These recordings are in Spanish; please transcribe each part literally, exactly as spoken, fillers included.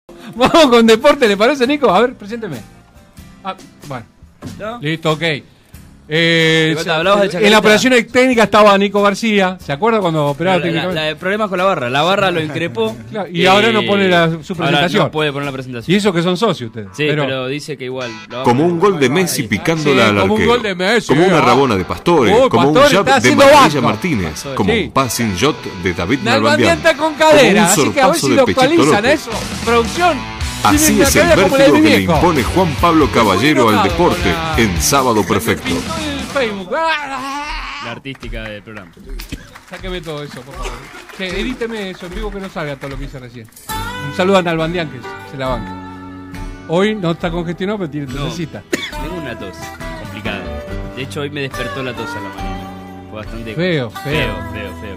Vamos con deporte, ¿le parece, Nico? A ver, presénteme. Ah, bueno. ¿No? Listo, ok. Eh, Cuando hablabas de en Chacarita. la operación técnica estaba Nico García. ¿Se acuerda cuando operaba La, la, técnicamente? la de problemas con la barra. La barra lo increpó. Claro, y ahora no pone la- su ahora presentación. no puede poner la presentación. Y eso que son socios ustedes. Sí, pero, dice que igual. lo va a Como poner. un gol de Messi picándola Sí, al como un arquero. gol de Messi, Como una ah. rabona de Pastore. Uy, Como un Pastore jab está de haciendo Maravilla banco. Martínez. Pastore. Como Sí. un passing shot de David Nalbandián Nalbandián. está con cadera, Como un así que a ver si sorpaso de lo Pechito actualizan López. eso. Producción. Así tienen es la el cadera como la de vértigo mi que le viejo. impone Juan Pablo Caballero al deporte Una- en Sábado Me Perfecto. pintó el Facebook. Ah, La artística del programa. Sáqueme todo eso, por favor. Che, edíteme eso en vivo que no salga todo lo que hice recién. Un saludo a Nalbandián que se la banca. Hoy no está congestionado, pero tiene No. tosecita. Tengo una tos complicada. De hecho, hoy me despertó la tos a la mañana. Fue bastante. Feo, feo. Feo, feo, feo.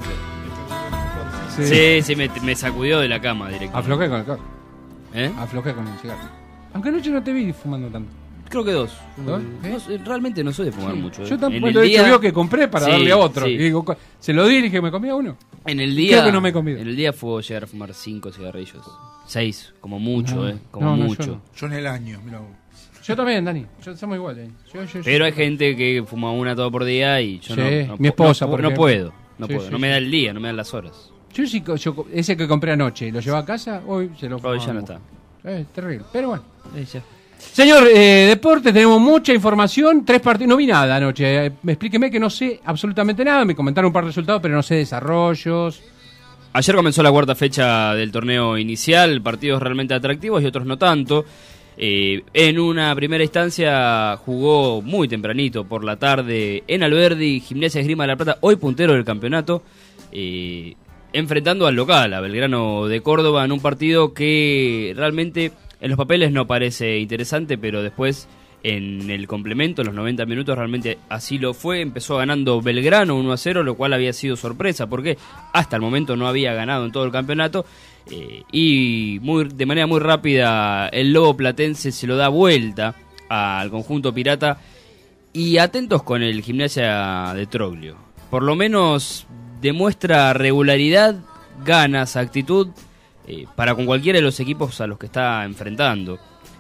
feo. Sí. Sí, sí, me, me sacudió de la cama directamente. Aflojé con el carro. ¿Eh? Aflojé con el cigarro. Aunque anoche no te vi fumando tanto. Creo que dos. ¿Dos? No sé, realmente no soy de fumar mucho. ¿eh? Yo En tampoco, el de hecho, día- veo que compré para Sí, darle a otro. sí. Y digo, co- se lo di y dije, ¿me comía uno? En el día. Creo que no me he comido. En el día fue llegar a fumar cinco cigarrillos. Seis, como mucho, No, ¿eh? Como no, no, mucho. yo no. Yo en el año, mirá vos. Yo también, Dani. Yo somos iguales. Yo, yo, yo- Pero hay gente que fuma una todo por día y yo Sí, no, no. mi esposa, no, por no ejemplo. puedo. No Sí, puedo. sí, no me sí. da el día, no me dan las horas. Yo sí, co- yo, ese que compré anoche, lo llevé a casa, hoy se lo Hoy ya no fumamos. está. Es terrible, pero bueno. Eh, ya. Señor, eh, deporte, tenemos mucha información, tres partidos, no vi nada anoche, eh, explíqueme que no sé absolutamente nada, me comentaron un par de resultados, pero no sé desarrollos. Ayer comenzó la cuarta fecha del torneo inicial, partidos realmente atractivos y otros no tanto. Eh, en una primera instancia jugó muy tempranito por la tarde en Alberdi, Gimnasia Esgrima de la Plata, hoy puntero del campeonato, eh, enfrentando al local, a Belgrano de Córdoba, en un partido que realmente en los papeles no parece interesante, pero después en el complemento, en los noventa minutos, realmente así lo fue. Empezó ganando Belgrano uno a cero, lo cual había sido sorpresa, porque hasta el momento no había ganado en todo el campeonato. Eh, y muy, de manera muy rápida el Lobo Platense se lo da vuelta al conjunto pirata. Y atentos con el Gimnasia de Troglio. Por lo menos demuestra regularidad, ganas, actitud eh, para con cualquiera de los equipos a los que está enfrentando.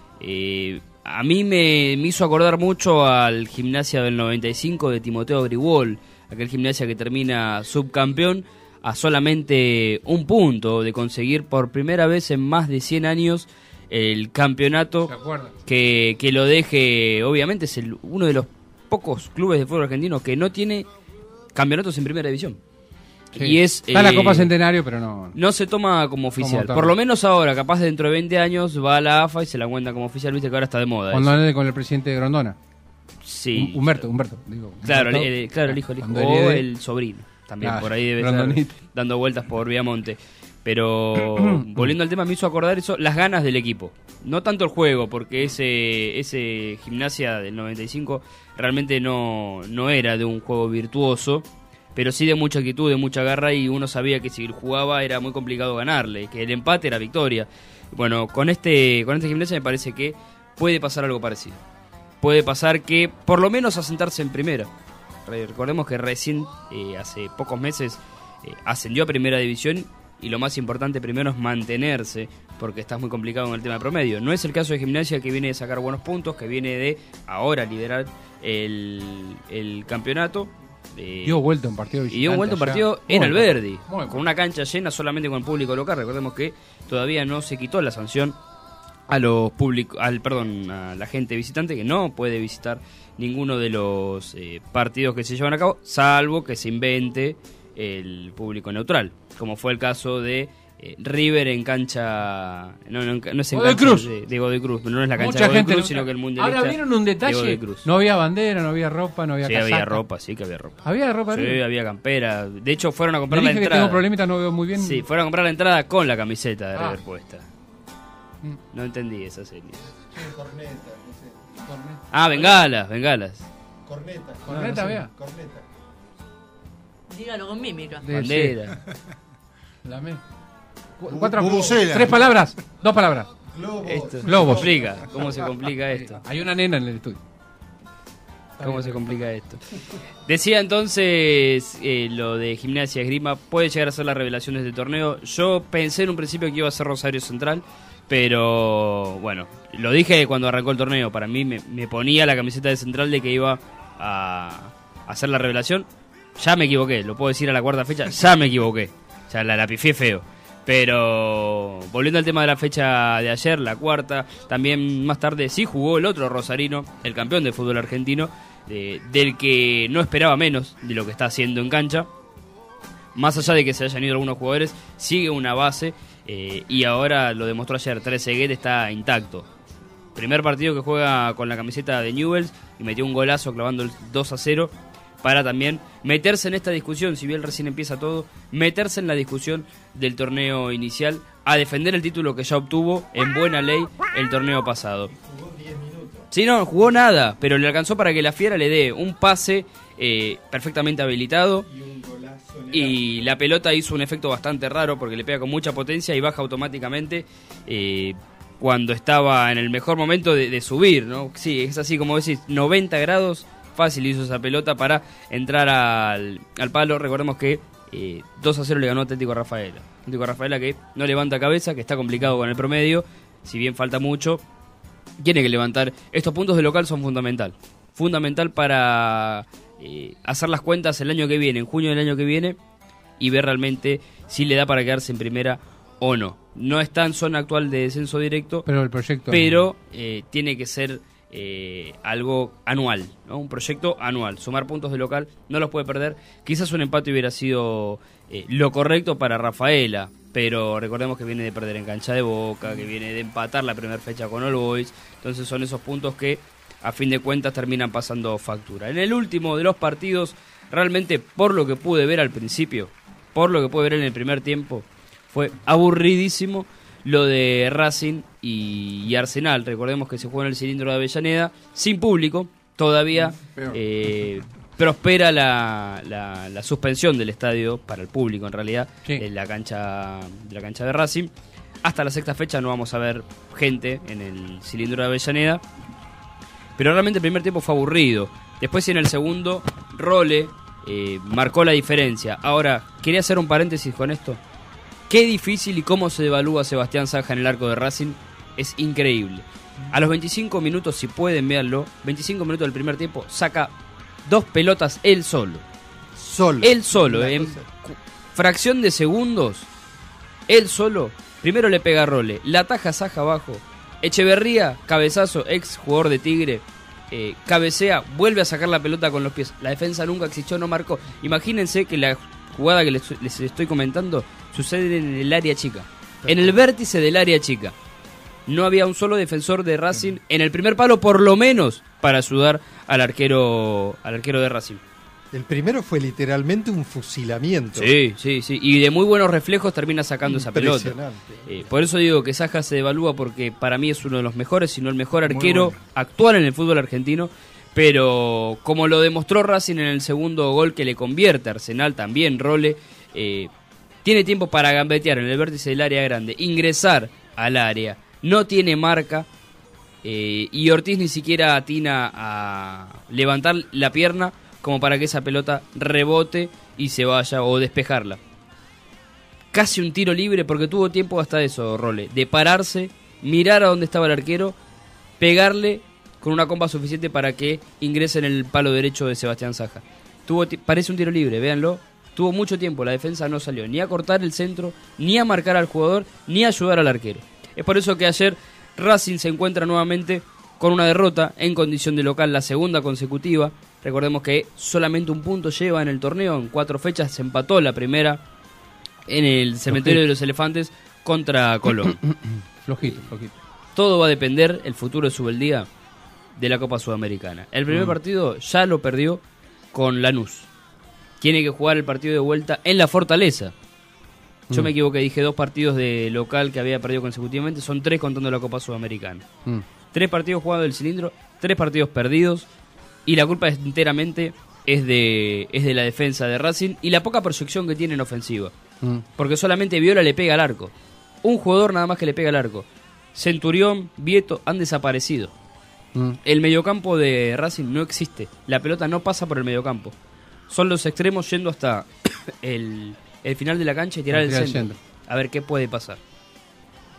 Eh, a mí me, me hizo acordar mucho al Gimnasia del noventa y cinco de Timoteo Gribol, aquel Gimnasia que termina subcampeón a solamente un punto de conseguir por primera vez en más de cien años el campeonato ¿Se acuerdan? que, que lo deje. Obviamente es el, uno de los pocos clubes de fútbol argentino que no tiene campeonatos en primera división. Sí. Y es, Está la eh, Copa Centenario, pero no. no se toma como oficial. tal. Por lo menos ahora, capaz dentro de veinte años, va a la A F A y se la cuenta como oficial. Viste que ahora está de moda. Cuando eso. ande con el presidente de Grondona. Sí. Humberto, Humberto, digo. Claro, Humberto. el, claro, el hijo, el hijo. Cuando O herede- el sobrino. También Claro, por ahí debe Grondonito. estar dando vueltas por Viamonte. Pero volviendo al tema, me hizo acordar eso, las ganas del equipo. No tanto el juego, porque ese ese Gimnasia del noventa y cinco realmente no, no era de un juego virtuoso, pero sí de mucha actitud, de mucha garra, y uno sabía que si jugaba era muy complicado ganarle, que el empate era victoria. Bueno, con este, con este Gimnasia me parece que puede pasar algo parecido. Puede pasar que por lo menos asentarse en primera. Recordemos que recién, eh, hace pocos meses, eh, ascendió a primera división. Y lo más importante primero es mantenerse, porque estás muy complicado en el tema de promedio. No es el caso de Gimnasia, que viene de sacar buenos puntos, que viene de ahora liderar el, el campeonato. Eh, Dio vuelta un partido y dio vuelta un visitante partido allá. en Muy Alberdi, bueno, muy bueno. con una cancha llena solamente con el público local. Recordemos que todavía no se quitó la sanción a los públicos, al perdón, a la gente visitante, que no puede visitar ninguno de los eh, partidos que se llevan a cabo, salvo que se invente el público neutral, como fue el caso de eh, River en cancha, no, no, no es en Godoy cancha Cruz. de, de Godoy Cruz, pero no es la cancha Mucha de Godoy gente Cruz, no- sino que el mundialista. Ahora vieron un de detalle. Godoy Cruz. No había bandera, no había ropa, no había Sí, casaca. había ropa, sí que había ropa. ¿Había ropa Sí, arriba? había campera. De hecho, fueron a Me comprar la dije que entrada. tengo problemitas, no veo muy bien. Sí, fueron a comprar la entrada con la camiseta de Ah. River puesta. Mm. No entendí esa serie. Corneta, no sé. Corneta, Ah, bengalas, bengalas. Corneta. Corneta, vea. Corneta. Dígalo con mímica. De- Bandera. sí, la me- Cu- Bu- Cuatro, bubucela. tres palabras, dos palabras. Globo. Esto Globos. se complica. ¿Cómo se complica esto? Hay una nena en el estudio. ¿Cómo se complica esto? Decía entonces eh, lo de Gimnasia Esgrima puede llegar a ser la revelación de este torneo. Yo pensé en un principio que iba a ser Rosario Central, Pero bueno, lo dije cuando arrancó el torneo, para mí me, me ponía la camiseta de Central de que iba a hacer la revelación. Ya me equivoqué, lo puedo decir a la cuarta fecha, ya me equivoqué. O sea, la, la pifié feo. Pero volviendo al tema de la fecha de ayer, la cuarta, también más tarde sí jugó el otro rosarino, el campeón de fútbol argentino, de, del que no esperaba menos de lo que está haciendo en cancha. Más allá de que se hayan ido algunos jugadores, sigue una base eh, y ahora lo demostró ayer, Trezeguet está intacto. Primer partido que juega con la camiseta de Newell's y metió un golazo clavando el dos a cero para también meterse en esta discusión, si bien recién empieza todo, meterse en la discusión del torneo inicial, a defender el título que ya obtuvo en buena ley el torneo pasado. Jugó diez minutos. Sí, no, jugó nada, pero le alcanzó para que la Fiera le dé un pase eh, perfectamente habilitado. Y un golazo en el Y la pelota hizo un efecto bastante raro porque le pega con mucha potencia y baja automáticamente eh, cuando estaba en el mejor momento de, de subir, ¿no? Sí, es así como decís, noventa grados, fácil hizo esa pelota para entrar al, al palo. Recordemos que eh, dos a cero le ganó Atlético Rafaela. Atlético Rafaela que no levanta cabeza, que está complicado con el promedio, si bien falta mucho, tiene que levantar. Estos puntos de local son fundamental. Fundamental para eh, hacer las cuentas el año que viene, en junio del año que viene, y ver realmente si le da para quedarse en primera o no. No está en zona actual de descenso directo, Pero el proyecto... pero eh, tiene que ser eh, algo anual, ¿no? Un proyecto anual. Sumar puntos de local, no los puede perder. Quizás un empate hubiera sido eh, lo correcto para Rafaela, pero recordemos que viene de perder en cancha de Boca, que viene de empatar la primera fecha con All Boys. Entonces son esos puntos que a fin de cuentas terminan pasando factura. En el último de los partidos, realmente por lo que pude ver al principio, por lo que pude ver en el primer tiempo, fue aburridísimo lo de Racing y, y Arsenal. Recordemos que se juega en el cilindro de Avellaneda, sin público, todavía eh, prospera la, la, la suspensión del estadio para el público en realidad, Sí. de la cancha de la cancha de Racing. Hasta la sexta fecha no vamos a ver gente en el cilindro de Avellaneda, pero realmente el primer tiempo fue aburrido. Después en el segundo, Role eh, marcó la diferencia. Ahora, quería hacer un paréntesis con esto. Qué difícil y cómo se devalúa Sebastián Saja en el arco de Racing, es increíble. A los veinticinco minutos, si pueden, véanlo, veinticinco minutos del primer tiempo, saca dos pelotas él solo. Solo. Él solo, Una en cosa- cu- fracción de segundos, él solo, primero le pega a Role, la ataja Saja abajo, Echeverría, cabezazo, ex jugador de Tigre, eh, cabecea, vuelve a sacar la pelota con los pies. La defensa nunca existió, no marcó. Imagínense que la jugada que les, les estoy comentando sucede en el área chica, en el vértice del área chica. No había un solo defensor de Racing en el primer palo, por lo menos, para ayudar al arquero, al arquero de Racing. El primero fue literalmente un fusilamiento. Sí, sí, sí. Y de muy buenos reflejos termina sacando esa pelota. Impresionante. Eh, por eso digo que Saja se devalúa, porque para mí es uno de los mejores, si no el mejor arquero bueno. actual en el fútbol argentino. Pero como lo demostró Racing en el segundo gol que le convierte, Arsenal también, Role, eh, tiene tiempo para gambetear en el vértice del área grande, ingresar al área, no tiene marca, eh, y Ortiz ni siquiera atina a levantar la pierna como para que esa pelota rebote y se vaya, o despejarla. Casi un tiro libre, porque tuvo tiempo hasta eso, Role, de pararse, mirar a dónde estaba el arquero, pegarle con una comba suficiente para que ingrese en el palo derecho de Sebastián Saja. Tuvo ti- parece un tiro libre, véanlo. Tuvo mucho tiempo, la defensa no salió ni a cortar el centro, ni a marcar al jugador, ni a ayudar al arquero. Es por eso que ayer Racing se encuentra nuevamente con una derrota en condición de local, la segunda consecutiva. Recordemos que solamente un punto lleva en el torneo, en cuatro fechas se empató la primera en el cementerio de los Elefantes contra Colón. Flojito, flojito. Todo va a depender, el futuro de Subeldía, de la Copa Sudamericana. El primer Mm. partido ya lo perdió con Lanús. Tiene que jugar el partido de vuelta en la Fortaleza. Yo Mm. me equivoqué, dije dos partidos de local que había perdido consecutivamente, son tres contando la Copa Sudamericana. Mm. Tres partidos jugados del cilindro, tres partidos perdidos, y la culpa es enteramente es de, es de la defensa de Racing y la poca proyección que tiene en ofensiva. Mm. Porque solamente Viola le pega al arco. Un jugador nada más que le pega al arco. Centurión, Vieto han desaparecido. Mm. El mediocampo de Racing no existe. La pelota no pasa por el mediocampo. Son los extremos yendo hasta el, el final de la cancha y tirar el Tirar el centro. centro. A ver qué puede pasar.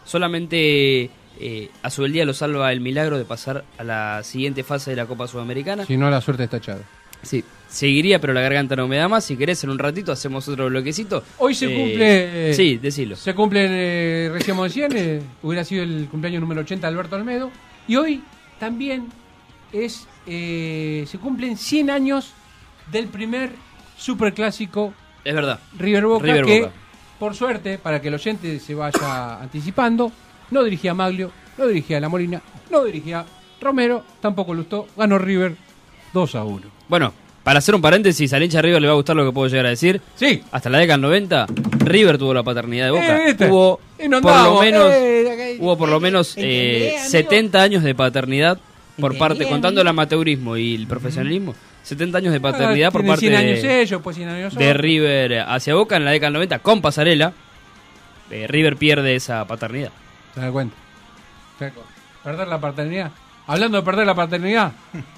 Solamente eh, a su día lo salva el milagro de pasar a la siguiente fase de la Copa Sudamericana. Si no, la suerte está echada. Sí, seguiría, pero la garganta no me da más. Si querés, en un ratito hacemos otro bloquecito. Hoy se Eh, cumple... eh, sí, decilo. Se cumple, eh, recién decían, eh, hubiera sido el cumpleaños número ochenta de Alberto Olmedo. Y hoy también es eh, se cumplen cien años del primer superclásico Es verdad. River Boca, River que Boca. por suerte, para que el oyente se vaya anticipando, no dirigía Maglio, no dirigía La Molina, no dirigía Romero, tampoco Lustó, ganó River dos a uno. Bueno, para hacer un paréntesis, al hincha de River le va a gustar lo que puedo llegar a decir. Sí. Hasta la década del noventa, River tuvo la paternidad de Boca. Eh, ¿viste? Hubo Y no por lo andamos, menos, eh, hubo por lo menos ¿entendés, eh, amigo? setenta años de paternidad por ¿Entendés, parte, contando amigo? el amateurismo y el profesionalismo, setenta años de paternidad Ah, por tienen parte cien años de, ellos, pues cien años de nosotros. River hacia Boca en la década del noventa con Pasarela. Eh, River pierde esa paternidad. ¿Te das cuenta? ¿Te das cuenta? Perder la paternidad. Hablando de perder la paternidad.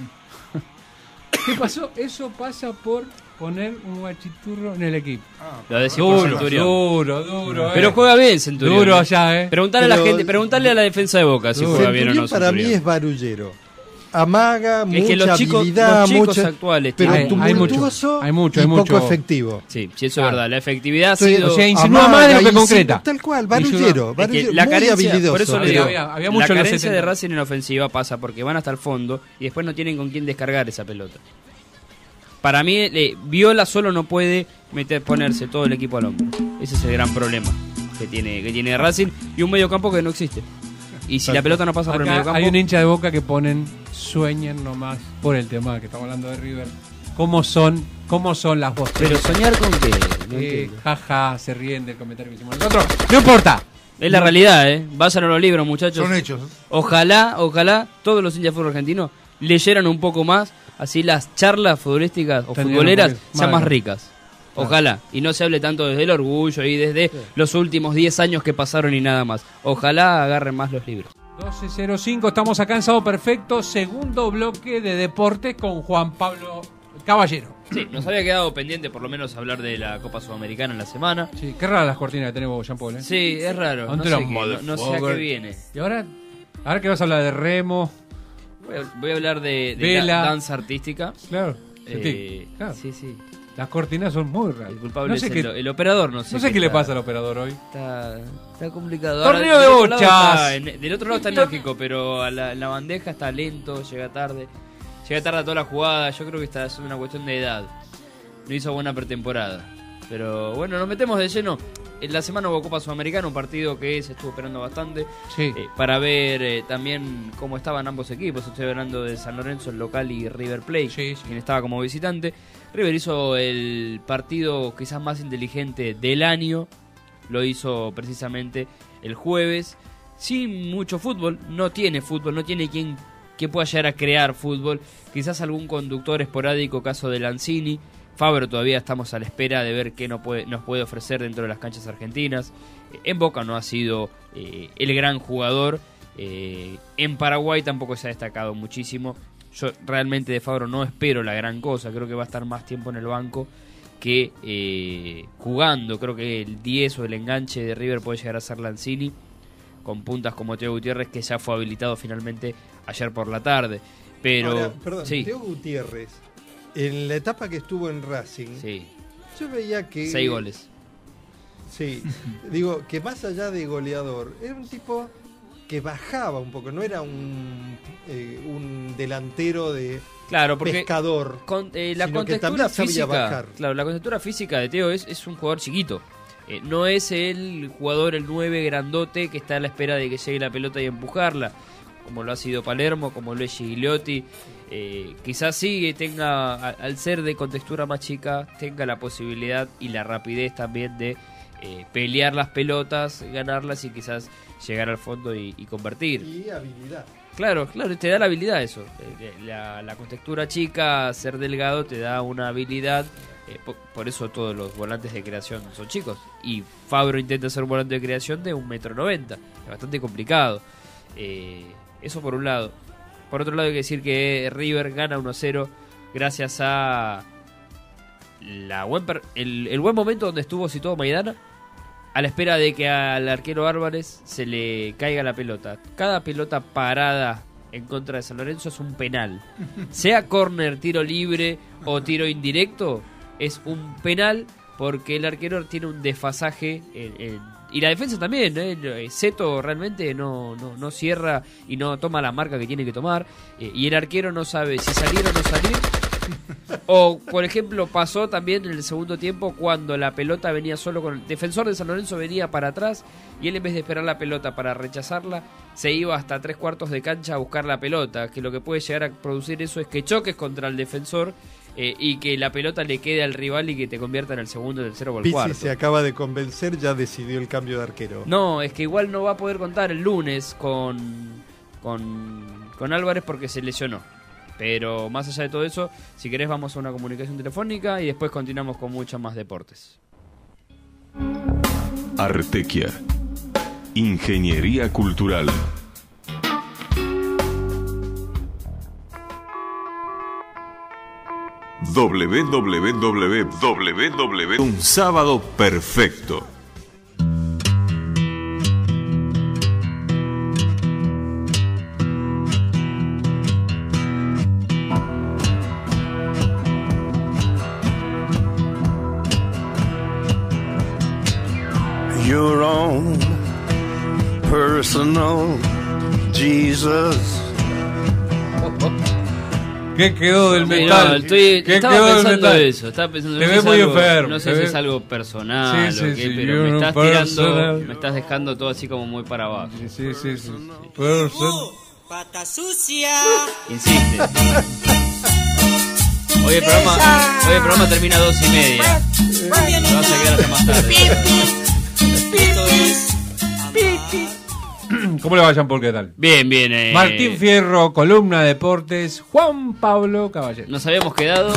¿Qué pasó? Eso pasa por poner un guachiturro en el equipo. Lo decís por Duro, Centurión. duro, duro. Pero eh. juega bien Centurión. Duro eh. allá, ¿eh? Preguntale a la Pero- gente, preguntale a la defensa de Boca si Duro. juega bien o no Centurión para mí Centurión. es barullero. Amaga, Es mucha que los chicos- habilidad, los chicos mucha- actuales pero tienen- hay mucho, tumultuoso hay mucho, y hay mucho. poco efectivo. Sí, sí, eso Claro. es verdad. La efectividad ha Estoy- sido... o sea, insinúa Amaga, más de lo que insinúa- concreta. Tal cual, Insinúa- barullero, Es que barullero, la muy carencia, habilidoso. por eso le Había- digo, había- había mucho la en los carencia de setenta. Racing en ofensiva pasa porque van hasta el fondo y después no tienen con quién descargar esa pelota. Para mí, eh, Viola solo no puede meter, ponerse todo el equipo al hombro. Ese es el gran problema que tiene, que tiene Racing y un mediocampo que no existe. Y si la pelota no pasa por el Acá mediocampo... hay un hincha de Boca que ponen sueñen nomás por el tema que estamos hablando de River. ¿Cómo son, cómo son las voces? Pero soñar con qué, no Eh, entiendo. jaja, se ríen del comentario que hicimos nosotros. No importa. Es la realidad, ¿eh? Vayan a los libros, muchachos. Son hechos. Ojalá, ojalá todos los hinchas de fútbol argentino leyeran un poco más, así las charlas futbolísticas o Tendrían futboleras un poquito- sean más más ricas. Ojalá. Y no se hable tanto desde el orgullo y desde los últimos diez años que pasaron y nada más. Ojalá agarren más los libros. doce cero cinco, estamos acá en Sábado Perfecto, segundo bloque de deportes con Juan Pablo Caballero. Sí, nos había quedado pendiente por lo menos hablar de la Copa Sudamericana en la semana. Sí, qué raras las cortinas que tenemos, Jean Paul, ¿eh? Sí, es raro. No Ante sé, la qué, no, no sé a qué motherfucker. viene. Y ahora, ahora que vas a hablar de remo, Voy a, voy a hablar de, de Vela. la danza artística. claro, Eh, claro. Sí, sí. Las cortinas son muy raras. El culpable no es sé el, qué, el operador, no sé. no sé qué le está- pasa al operador hoy. Está, está complicado. Torneo Ahora, de del otro lado bochas. está en- del otro lado está enérgico, pero a la, en la bandeja está lento, llega tarde. Llega tarde a toda la jugada. Yo creo que está es una cuestión de edad. No hizo buena pretemporada. Pero bueno, nos metemos de lleno. En la semana hubo Copa Sudamericana, un partido que se estuvo esperando bastante. Sí. eh, para ver eh, también cómo estaban ambos equipos. Estoy hablando de San Lorenzo, el local, y River Plate, Sí, sí. quien estaba como visitante. River hizo el partido quizás más inteligente del año. Lo hizo precisamente el jueves. Sin mucho fútbol, no tiene fútbol, no tiene quien que pueda llegar a crear fútbol. Quizás algún conductor esporádico, caso de Lanzini. Fabro todavía estamos a la espera de ver qué no puede, nos puede ofrecer dentro de las canchas argentinas. En Boca no ha sido eh, el gran jugador. Eh, en Paraguay tampoco se ha destacado muchísimo. Yo realmente de Fabro no espero la gran cosa. Creo que va a estar más tiempo en el banco que eh, jugando. Creo que el diez o el enganche de River puede llegar a ser Lanzini, con puntas como Teo Gutiérrez, que ya fue habilitado finalmente ayer por la tarde. Pero Ahora, perdón, sí, Teo Gutiérrez, en la etapa que estuvo en Racing, sí, yo veía que... seis goles. Sí, digo que más allá de goleador, era un tipo que bajaba un poco, no era un, eh, un delantero de Claro, porque pescador. con, eh, la sino que contextura también sabía física, bajar. claro, la contextura física de Teo es, es un jugador chiquito. Eh, no es el jugador, el nueve grandote que está a la espera de que llegue la pelota y empujarla, como lo ha sido Palermo, como lo es Gigliotti. Eh, quizás sí tenga, a- al ser de contextura más chica, tenga la posibilidad y la rapidez también de eh, pelear las pelotas, ganarlas y quizás llegar al fondo y, y convertir. Y habilidad. Claro, claro, te da la habilidad eso. Eh, La, la contextura chica, ser delgado, te da una habilidad. eh, po- por eso todos los volantes de creación son chicos. Y Fabro intenta ser un volante de creación de un metro noventa. Es bastante complicado. Eh, eso por un lado. Por otro lado hay que decir que River gana uno a cero gracias a la buen per- el, el buen momento donde estuvo situado Maidana. a la espera de que al arquero Álvarez se le caiga la pelota. Cada pelota parada en contra de San Lorenzo es un penal. Sea córner, tiro libre o tiro indirecto, es un penal porque el arquero tiene un desfasaje en, en, y la defensa también, ¿eh? Seto realmente no, no, no cierra y no toma la marca que tiene que tomar, eh, y el arquero no sabe si salir o no salir. O, por ejemplo, pasó también en el segundo tiempo cuando la pelota venía solo con el defensor de San Lorenzo, venía para atrás y él, en vez de esperar la pelota para rechazarla, se iba hasta tres cuartos de cancha a buscar la pelota, que lo que puede llegar a producir eso es que choques contra el defensor, eh, y que la pelota le quede al rival y que te convierta en el segundo, el tercero o el Pizzi cuarto. se acaba de convencer, ya decidió el cambio de arquero. No, es que igual no va a poder contar el lunes con, con, con Álvarez porque se lesionó. Pero más allá de todo eso, si querés vamos a una comunicación telefónica y después continuamos con muchos más deportes. Artequia. Ingeniería cultural. doble u doble u doble u doble u doble u Un sábado perfecto. Your own personal Jesus. ¿Qué quedó del Sí, metal? no, estoy, ¿Qué estaba quedó del pensando metal? eso, estaba pensando Te no ves sé muy si es algo- enfermo, no sé te si ves- es algo personal Sí, sí, o qué, sí, pero you're me estás personal. tirando, me estás dejando todo así como muy para abajo. Sí, sí, sí. sí. Person- Pata sucia. Insiste. Hoy el programa, hoy el programa termina a dos y media. Te vas a quedar hasta más tarde. Esto es ¿Cómo le va, Jean Paul? ¿Qué tal? Bien, bien. Eh, Martín Fierro, columna de deportes, Juan Pablo Caballero. Nos habíamos quedado.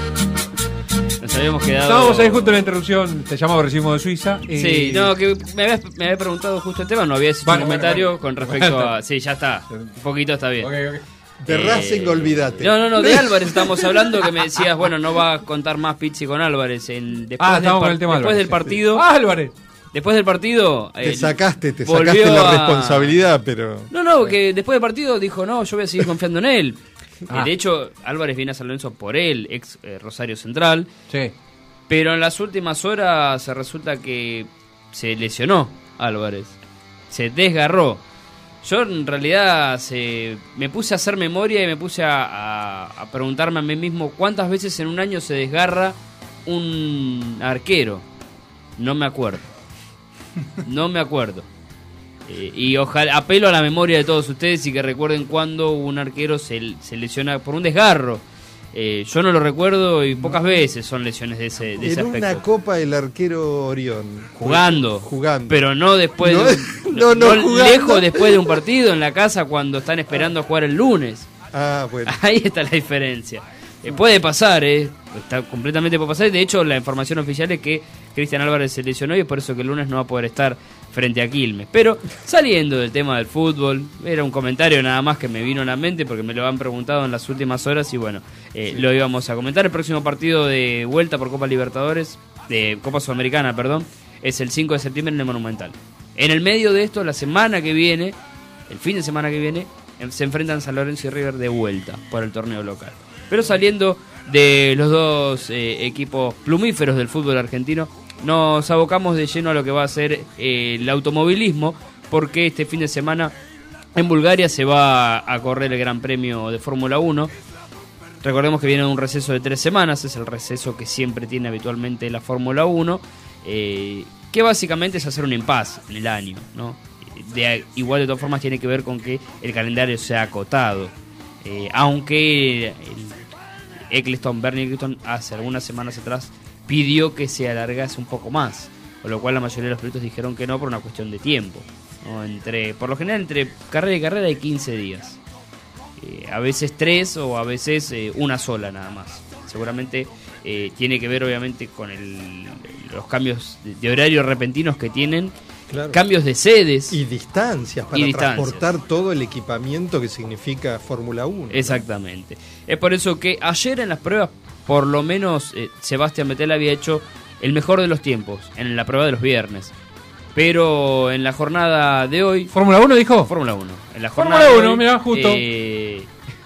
Nos habíamos quedado. Estábamos ahí justo en la interrupción, te llamamos, recibimos de Suiza. y- Sí, no, que me habías, me había preguntado justo el tema, no habías hecho Bueno, un comentario bueno, con bueno. respecto Bueno, a. Sí, ya está. Un poquito está bien. Ok, ok. De Eh, Racing, olvídate. No, no, no, de Álvarez estamos hablando, que me decías, bueno, no va a contar más Pizzi con Álvarez. En, después Ah, del, estamos con par- el tema después Álvarez, del sí, partido. sí. Ah, Álvarez. Después del partido. Te eh, sacaste, te volvió sacaste la a- responsabilidad, pero... No, no, que después del partido dijo, no, yo voy a seguir confiando en él. Ah. Eh, de hecho, Álvarez viene a San Lorenzo por él, ex eh, Rosario Central. Sí. Pero en las últimas horas se resulta que se lesionó Álvarez. Se desgarró. Yo en realidad se, me puse a hacer memoria y me puse a, a, a preguntarme a mí mismo cuántas veces en un año se desgarra un arquero. No me acuerdo. No me acuerdo. Eh, y ojalá apelo a la memoria de todos ustedes y que recuerden cuando un arquero se, se lesiona por un desgarro. Eh, yo no lo recuerdo y pocas veces son lesiones de ese, de ese En aspecto. una copa el arquero Orión. Jugando, Jugando. pero no después No, de un- no, no jugando. lejos después de un partido en la casa cuando están esperando a jugar el lunes. Ah, bueno. Ahí está la diferencia. Eh, puede pasar, eh, está completamente puede pasar. De hecho, la información oficial es que Cristian Álvarez se lesionó y es por eso que el lunes no va a poder estar frente a Quilmes. Pero saliendo del tema del fútbol, era un comentario nada más que me vino a la mente porque me lo han preguntado en las últimas horas y bueno, eh, lo íbamos a comentar. El próximo partido de vuelta por Copa Libertadores, de Copa Sudamericana, perdón, es el cinco de septiembre en el Monumental. En el medio de esto, la semana que viene, el fin de semana que viene, em- se enfrentan San Lorenzo y River de vuelta por el torneo local. Pero saliendo de los dos eh, equipos plumíferos del fútbol argentino, nos abocamos de lleno a lo que va a ser eh, el automovilismo, porque este fin de semana en Bulgaria se va a correr el Gran Premio de Fórmula uno. Recordemos que viene un receso de tres semanas, es el receso que siempre tiene habitualmente la Fórmula uno, eh, que básicamente es hacer un impasse en el año, ¿no? De, igual de todas formas tiene que ver con que el calendario sea acotado. Eh, aunque el Eccleston, Bernie Eccleston, hace algunas semanas atrás pidió que se alargase un poco más, con lo cual la mayoría de los pilotos dijeron que no por una cuestión de tiempo, ¿no? Entre, por lo general entre carrera y carrera hay quince días, eh, a veces tres o a veces eh, una sola nada más. Seguramente eh, tiene que ver obviamente con el, los cambios de, de horario repentinos que tienen. Claro. Cambios de sedes. Y distancias para Y distancias. transportar todo el equipamiento que significa Fórmula uno. Exactamente. Es por eso que ayer en las pruebas, por lo menos eh, Sebastián Vettel había hecho el mejor de los tiempos en la prueba de los viernes. Pero en la jornada de hoy... ¿Fórmula uno dijo? Fórmula uno. En la Fórmula jornada de uno, hoy, mirá, justo. eh,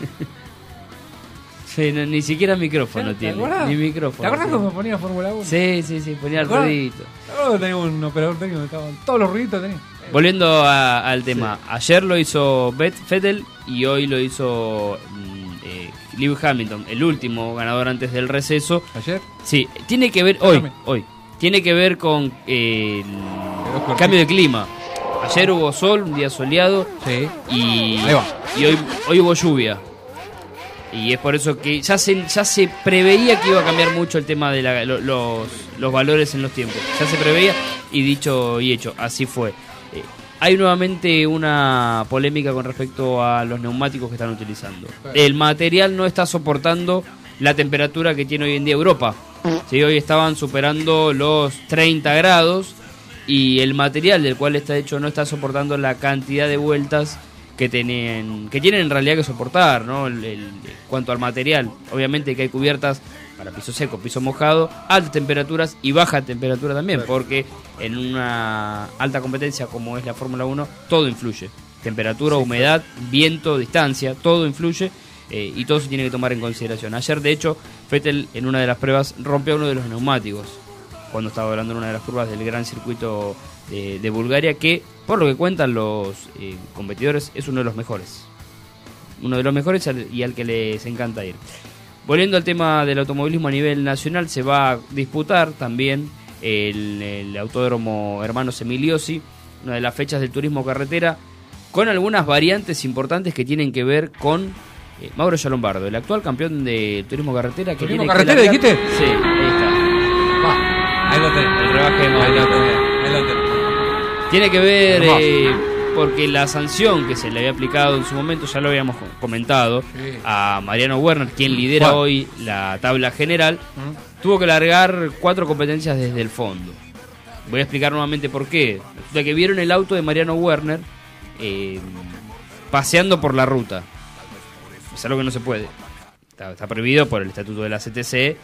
sí, no, ni siquiera micrófono ¿Te tiene. acordás? Ni micrófono. ¿Te acordás tiene. cómo ponía Fórmula uno? Sí, sí, sí, ponía el ¿Te acordás? ruidito. ¿Te acordás que tenía un operador técnico que estaban todos los ruiditos tenía? Volviendo a- al tema, ayer lo hizo Bet Vettel y hoy lo hizo mm, eh, Lewis Hamilton, el último ganador antes del receso. ¿Ayer? Sí, tiene que ver, hoy, Déjame. hoy, tiene que ver con eh, cortito. el cambio de clima. Ayer hubo sol, un día soleado, Sí. y, Ahí va. y hoy, hoy hubo lluvia. Y es por eso que ya se, ya se preveía que iba a cambiar mucho el tema de la- lo- los, los valores en los tiempos. Ya se preveía y dicho y hecho, así fue. Eh, hay nuevamente una polémica con respecto a los neumáticos que están utilizando. El material no está soportando la temperatura que tiene hoy en día Europa. Sí, hoy estaban superando los treinta grados y el material del cual está hecho no está soportando la cantidad de vueltas que tienen que tienen en realidad que soportar, ¿no? El, el- cuanto al material, obviamente que hay cubiertas para piso seco, piso mojado, altas temperaturas y baja temperatura también, Claro. porque en una alta competencia como es la Fórmula uno, todo influye. Temperatura, Sí, humedad, viento, distancia, todo influye. eh, y todo se tiene que tomar en consideración. Ayer, de hecho, Vettel en una de las pruebas rompió uno de los neumáticos cuando estaba volando en una de las curvas del gran circuito de, de Bulgaria, que por lo que cuentan los eh, competidores es uno de los mejores. Uno de los mejores al- y al que les encanta ir. Volviendo al tema del automovilismo a nivel nacional, se va a disputar también el, el Autódromo Hermanos Emiliosi, una de las fechas del turismo carretera, con algunas variantes importantes que tienen que ver con eh, Mauro Lombardo, el actual campeón de turismo carretera. Que ¿Turismo tiene carretera, que largar- dijiste? Sí, ahí está. Va, ahí lo tenés. El rebaje de Ahí Mauro. lo tenés. Ahí lo tenés. Tiene que ver Hermoso. eh, porque la sanción que se le había aplicado en su momento, ya lo habíamos co- comentado, Sí. a Mariano Werner, quien lidera Juan. hoy la tabla general, ¿Mm? tuvo que largar cuatro competencias desde el fondo. Voy a explicar nuevamente por qué. Resulta que vieron el auto de Mariano Werner eh, paseando por la ruta. Es algo que no se puede. Está, está prohibido por el estatuto de la C T C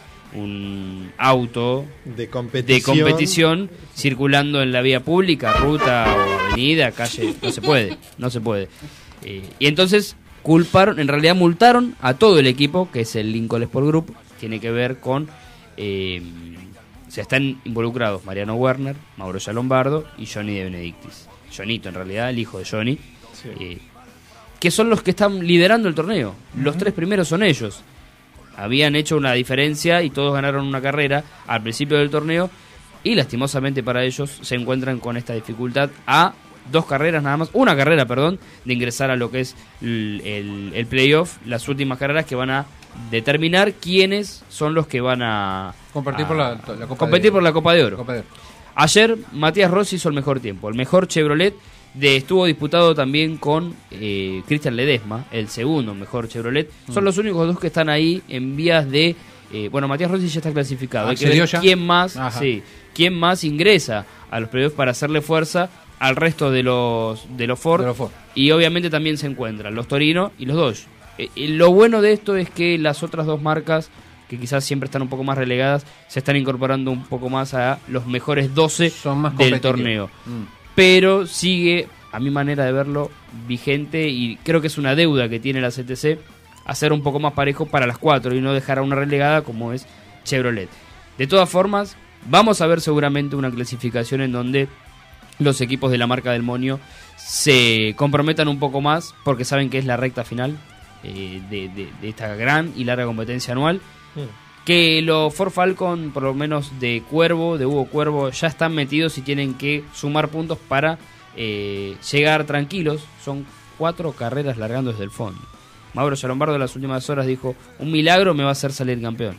un auto De de competición. competición circulando en la vía pública, ruta o avenida, calle, no se puede, no se puede. Eh, y entonces culparon, en realidad multaron a todo el equipo, que es el Lincoln Sport Group, tiene que ver con, eh, o sea, están involucrados Mariano Werner, Mauro Lombardo y Johnny De Benedictis. Johnito, en realidad, el hijo de Johnny, Sí. eh, que son los que están liderando el torneo. Los tres primeros son ellos. Habían hecho una diferencia y todos ganaron una carrera al principio del torneo y lastimosamente para ellos se encuentran con esta dificultad a dos carreras nada más, una carrera, perdón, de ingresar a lo que es el, el, el playoff, las últimas carreras que van a determinar quiénes son los que van a Competir a- por la- la Copa competir de- por la Copa de Oro. Copa de Oro. Ayer Matías Rossi hizo el mejor tiempo, el mejor Chevrolet. De, estuvo disputado también con eh, Cristian Ledesma, el segundo mejor Chevrolet. Son Mm. los únicos dos que están ahí en vías de... eh, bueno, Matías Rossi ya está clasificado. Hay que ¿Accedió ver ya? quién más, Ajá. sí, quién más ingresa a los playoffs para hacerle fuerza al resto de los de los Ford. De los Ford. Y obviamente también se encuentran los Torino y los Dodge. Eh, eh, lo bueno de esto es que las otras dos marcas, que quizás siempre están un poco más relegadas, se están incorporando un poco más a los mejores doce Son más del competitivos. torneo. Mm. Pero sigue, a mi manera de verlo, vigente y creo que es una deuda que tiene la C T C hacer un poco más parejo para las cuatro y no dejar a una relegada como es Chevrolet. De todas formas, vamos a ver seguramente una clasificación en donde los equipos de la marca del Monio se comprometan un poco más porque saben que es la recta final eh, de, de- de esta gran y larga competencia anual. Mm. Que los Ford Falcon, por lo menos de Cuervo, de Hugo Cuervo, ya están metidos y tienen que sumar puntos para eh, llegar tranquilos. Son cuatro carreras largando desde el fondo. Mauro Lombardo en las últimas horas dijo, un milagro me va a hacer salir campeón.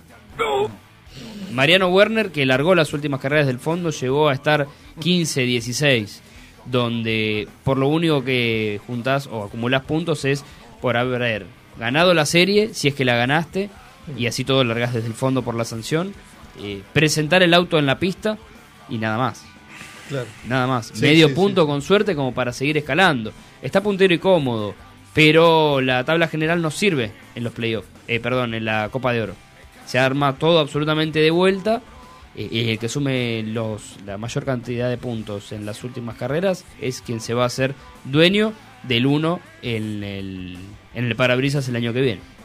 Mariano Werner, que largó las últimas carreras del fondo, llegó a estar quince dieciséis, donde por lo único que juntás o acumulás puntos es por haber ganado la serie, si es que la ganaste, y así todo largás desde el fondo por la sanción, eh, presentar el auto en la pista y nada más. Claro. Nada más. Sí, Medio sí, punto sí. con suerte como para seguir escalando. Está puntero y cómodo, pero la tabla general no sirve en los playoffs. Eh, perdón, en la Copa de Oro. Se arma todo absolutamente de vuelta eh, y el que sume los la mayor cantidad de puntos en las últimas carreras es quien se va a hacer dueño del uno en el, en el parabrisas el año que viene.